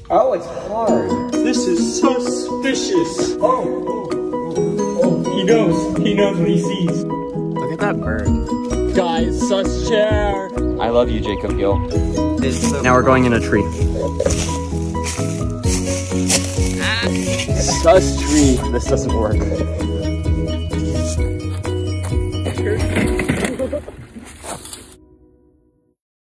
Oh, it's hard. This is suspicious. Oh, he knows what he sees. Look at that bird. Guys, sus chair. I love you, Jacob Gill. Now we're going in a tree. Sus tree. This doesn't work.